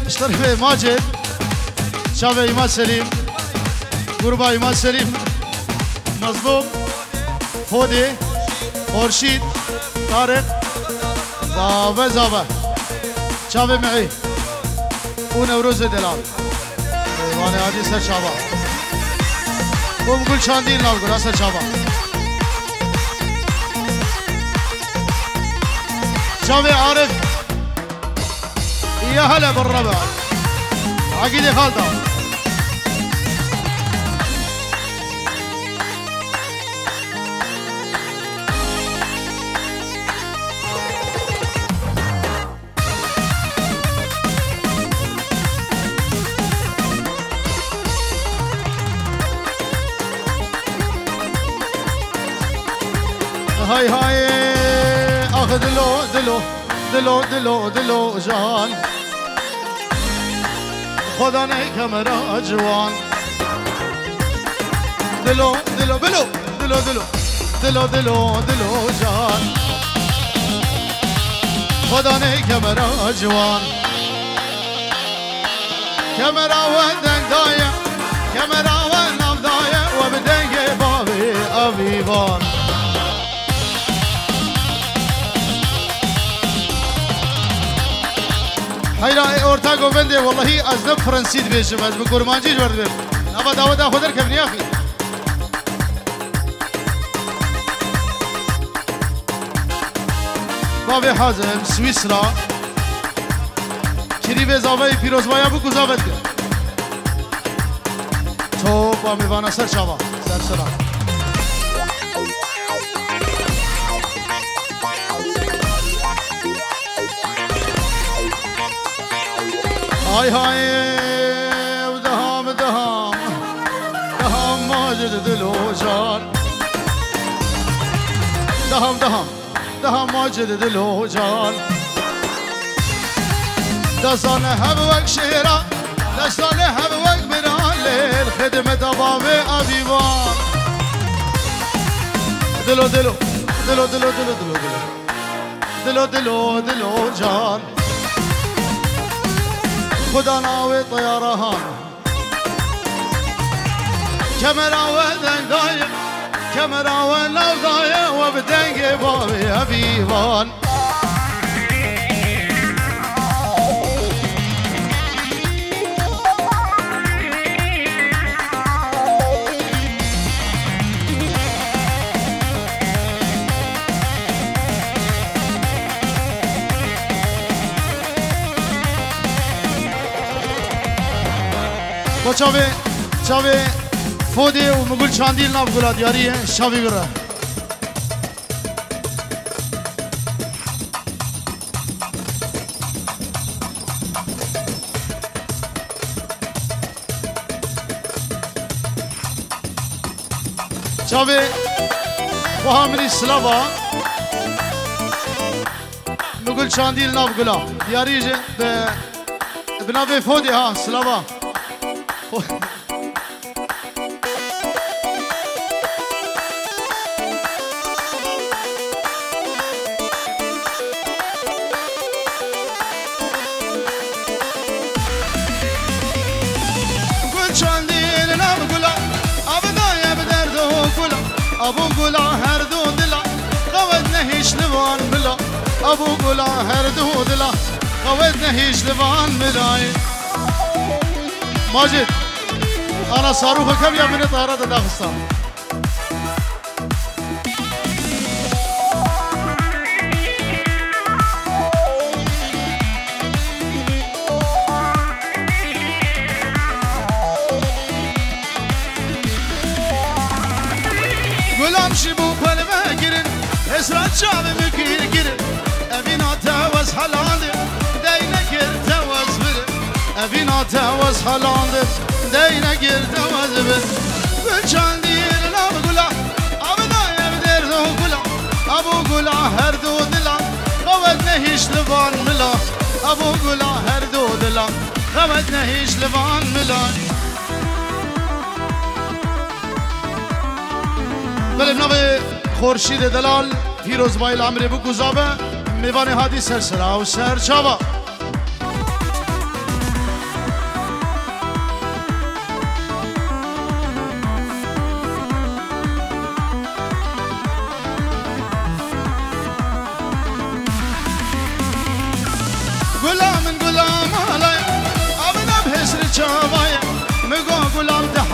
اشتري ماجد شافي إيمان سليم قربا إيمان سليم مظلوم فودي خورشيد طارق زابه شافي معي ونوروز دلال وانا هادي سر شابا قوم قول شاندين لا قول سر شابا شافي عارف يا هلا بالربع عقيدة خالدة هاي هاي اخذ دلو جان خدانه کمرا جوان دلو جان خدانه کمرا جوان کمرا و دنگ دایه کمرا و نام دایه و بدنگ بابی آویوان هيلا اورتاغو بندي والله ازدم فرنسيد بيش بس بقرمانجي جورد بيش نبا داود اخذر كبني يا اخي بابي حازم سويسرا شريف زاوي فيروزبايا بو زاوت تو بامي وانا سر شابا سر سلام هاي ودهام ماجد دلو جان دهام ماجد دلو جان دستان هبوك شيرا دستان هبوك بران ليل خدمة بابي أبيبان دلو جان خدا ناوي طيران كاميرا ودنگ داية كاميرا وناو داية وبدنگ بابي أبيبان با چاوی فودی و مگل چاندیل ناب گلا دیاریه شاوی بره چاوی و همری سلاوا مگل چاندیل ناب گلا دیاریه به بنابه فودی ها سلاوا ابو گلا هر دو دلا قوت نهیش لوان بلا ابو گلا هر دو دلا قوت نهیش لوان بلای ماجد انا صاروخ كم يا من طيارات داغستان غلام شبو قلبه girin اسرات شعبي مكير girin ابينا تاوز حلاندي دينا كير تاوز بر ابينا تاوز حلاندي دينا كير تاوز بر بچان دير لا غلا ابدا يبدر دو غلا ابو غلا هر دو دلا قوت نهيش لبان ملا ابو غلا هر دو دلا قوت نهيش لبان ملا بله بنابه خورشید دلال فیروزبای الامری بو گذابه میوان هادی سرسرا و سرچاوا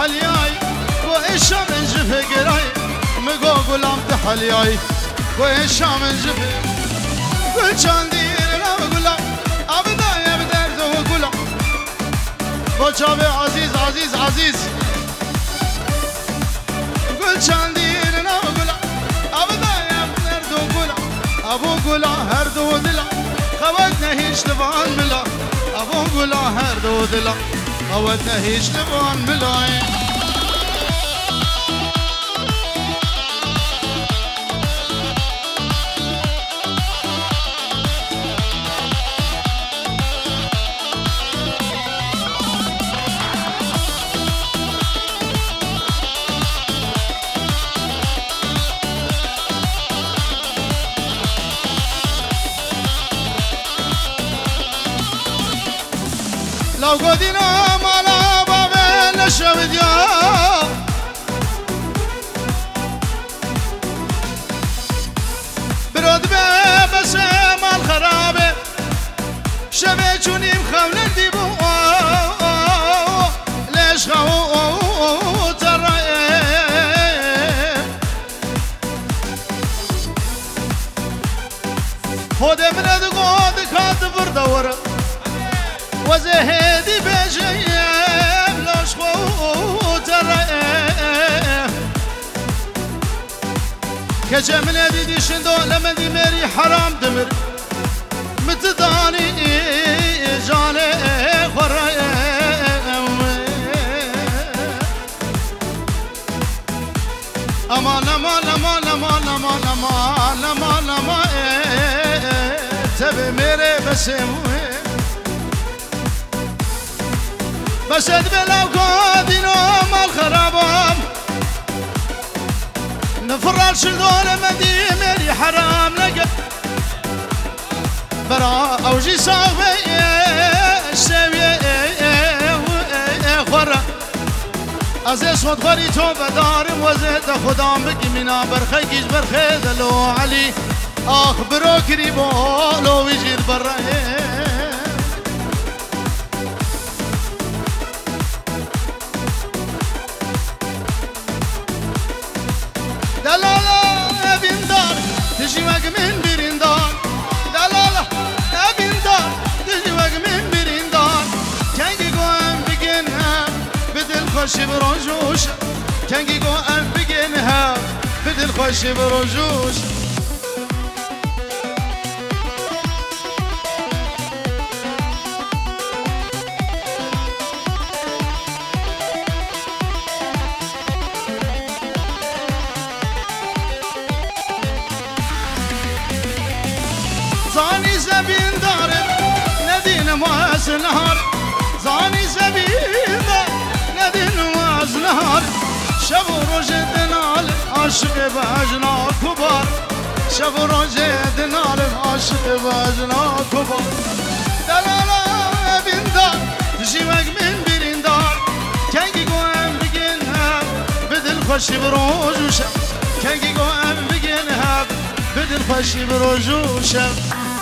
تحلیای و اشام جفه گرای مگو گلام تحلیای و اشام جفه گل چاندیر نام گلام آبدای بدرد و گلام با چاوه عزیز عزیز عزیز گل چاندیر نام گلام آبدای بدرد و گلام ابو گلا هر دو دلا خوات نهیش لبان ملا ابو گلا هر دو دلا خوات نهیش لبان ملا لو قدنا مالا بابا نشرب دياب برود بس مال خرابه شبه چونی مخولن دیبو ليش خو ترى خود من قد كات بردور وزهدي بجيب لاش خو ترى كجمل دي شندو لما دي مري حرام دمر متداني جاني خرى امان امان امان امان امان امان امان امان تبي ميري بسموه بسد بلاو قادينو مال خرابام نفرال شلدون مدي ميري حرام لقى برا اوجي صاغبي السوي خورا ازي صوت خوري تو بدارم وزيد خدام بقي منا برخيكيش برخي دلو علي اخبرو كريبو لو يجي برا دلالا بندار تجي وق من برندار دلالا بندار تجي وق من برندار كانجي قوام بقينها بدل خوش بروجوش كانجي قوام بقينها بدل خوش بروجوش زاني زبين دارم ندين مواز نهار زاني زبين دار ندين مواز نهار شب روج دنال عاشق باجنا كبار شب روج دنال عاشق باجنا كبار دلالا بين دار تجي وق من برين دار كانجي قوام بقينها بدل خوش بروج وشب كانجي قوام بقينها بدل خوش بروج وشب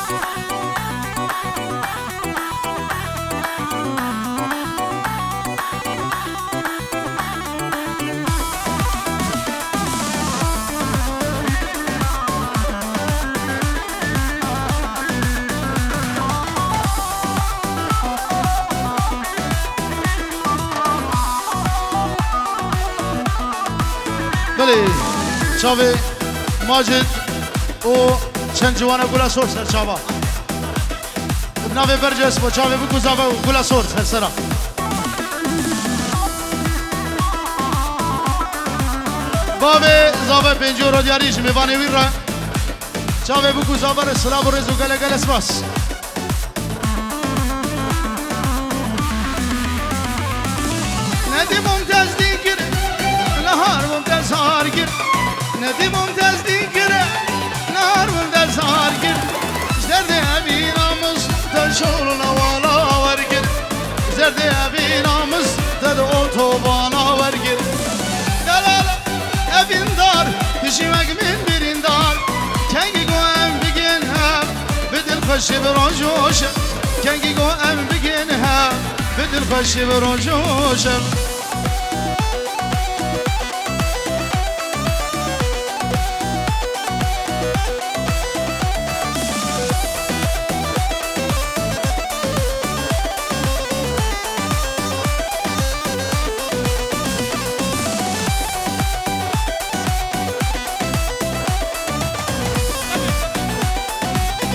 بله چاوه ماجد و چند جوانه گولا سور سر چاوه بناوه برجس با چاوه بگو زاوه گولا سور سر سرا بابه زاوه پنجو رو دیاریش میوانه ویر را چاوه بگو زاوه رسلا برزو گله گله سپاس ندی ممتاز دیگر نهار ممتاز هارگر ندی ممتاز دیگر نهار ممتاز هارگر زرد ابی نامز تشول نوالا ورگر زرد ابی نامز تد اوتوبانا ورگر دلالا ابین دار تشیمک من برین دار کنگی گو ام بگین هم بدل خوشی براجوشم کنگی گو ام بگین هم بدل خوشی براجوشم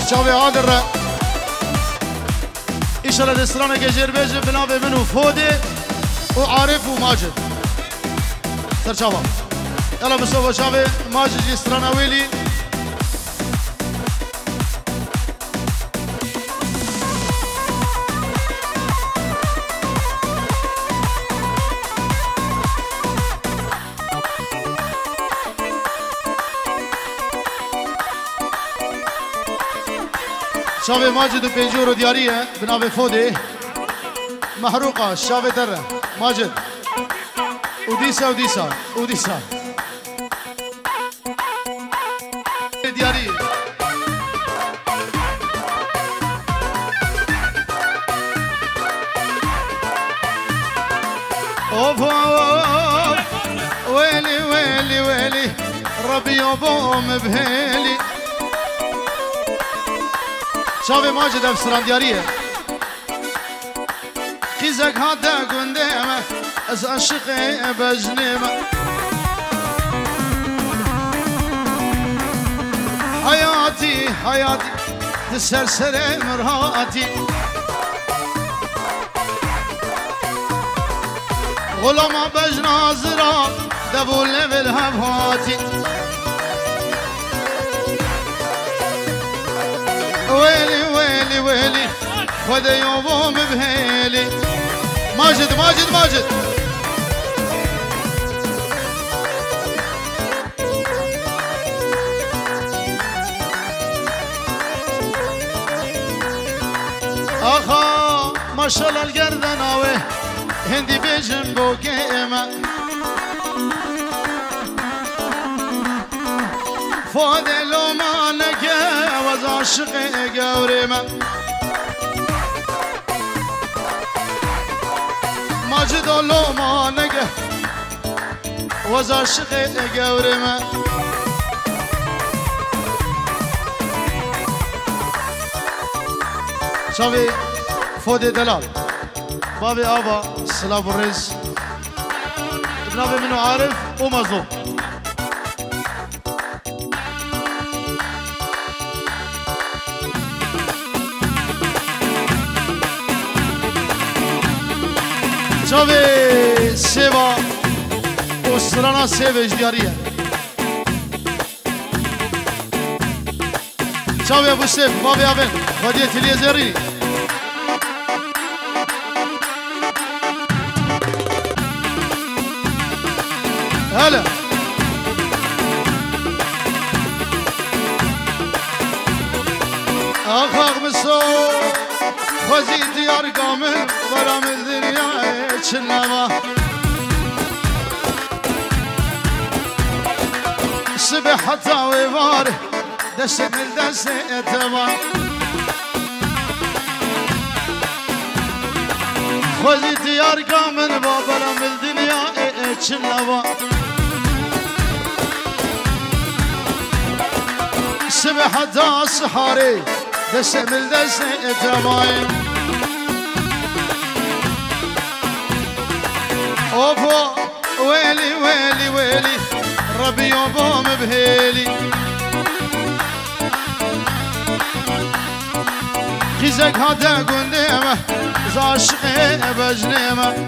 شاوي عادر إيش على الإسرانة كجير بيجي بنابي منو فودي وعارف وماجد ترشابا يلا بصوبة شاوي ماجد إسرانة ويلي شاوي ماجد وبيجور وديارية بنابي فودي محروقة شاوي ترى ماجد وديسا وديسا وديسا ديارية اوف ويلي ويلي ويلي ربي يوم بهيلي شاوي ماجد افسران دياريه خيزك هادا قنديمه از عشقي بجنيمه حياتي حياتي تسرسر مرهاتي غلام بجنازرا دبول بالهبهاتي ويلي ويلي ويلي خذ يوم بهيلي ماجد ماجد ماجد آخا ما شاء الله القردناوي هندي بيجن بوكيمة فاضي لو ما نكا وز عشقي قوريمة ماجد لو ما نكا وز عشقي قوريمة شافي فودي دلال بابي آبا سلام الرئيس ابنابي منو عارف ومظلوم شافي سيبا وسرانا سيبا اجديارية شافي ابو سيف بابي ابن خديت اليزري هلا اخاق مسو خوزي ديار كامل برام الدنيا تشنما الصبح حتى ويبار دست من دست اتبا خوزي ديار كامل برام الدنيا تشنما الصبح حتى الصحاري دست من دست اتبا اوفو ويلي ويلي ويلي ربي يوم بهيلي خيزك هادا قنديمة زاشقي بجنيمة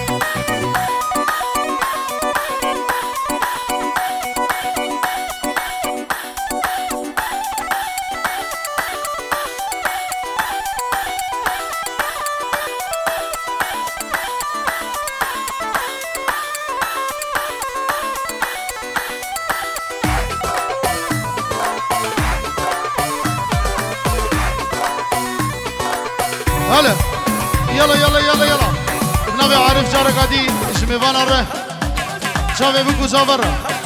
هلا يلا يلا يلا يلا ابنابي عارف جارك هادي اسمي فان الره شافي بكو زافر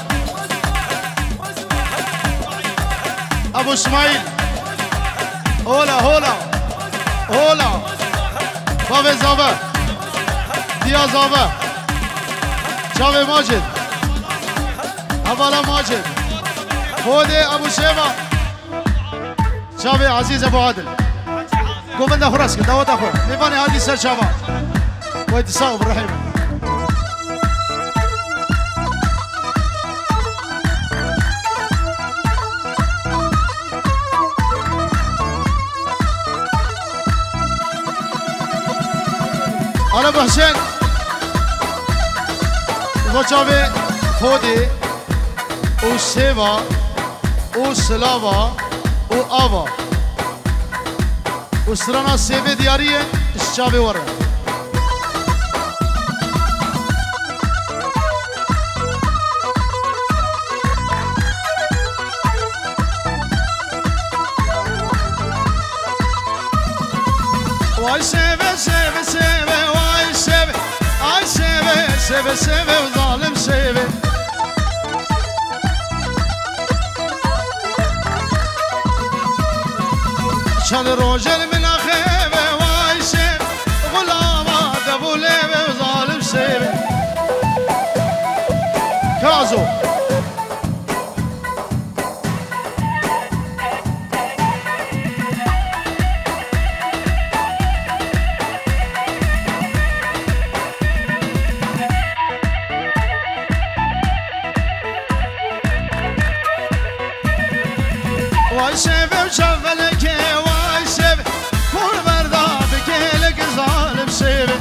ابو اسماعيل هولا هولا هولا بابي زافر ديا زافر شافي ماجد هبالا ماجد خودي ابو شيبه شافي عزيز ابو عادل قوم انت خراسك دعوت اخو ميفاني هادي سر شباب ويتصاوب الرحيم ابو حسين وجابه خودي وسيفا وسلافا وآبا وسرانا سيفي دياريه الشابي ورا واي سيفي سيفي سيفي واي سيفي اي سيفي سيفي سيفي وظالم سيفي شال روجل من خيبه واي سيفي غلامة ابو ليبي وظالم سيفي كازو واي سيفي وشغلك واي سيفي كل بردا بكيلك ظالم سيفي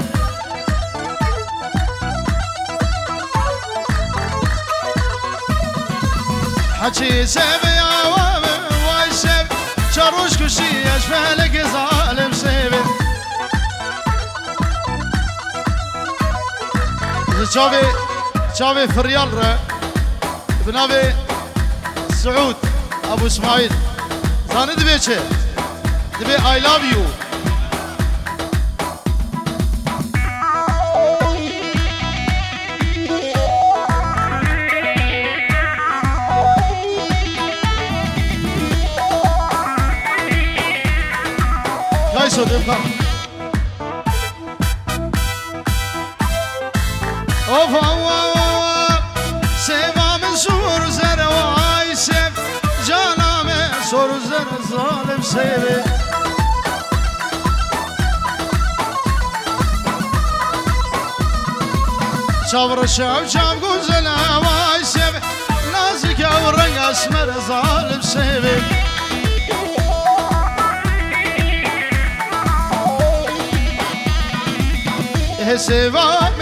حكي سيفي يا وابي واي سيفي شروش كشي اشفالك ظالم سيفي شافي في الريال بنابي سعود ابو اسماعيل زانه دبي چه دبي I love you كايسو دبا اوف سيفا من سور زرواي سيف جانا صور زر ظالم سيفي شاور الشعب شعب قوزنا واي سيفي نازك والرنق اسمر ظالم سيفي سيفا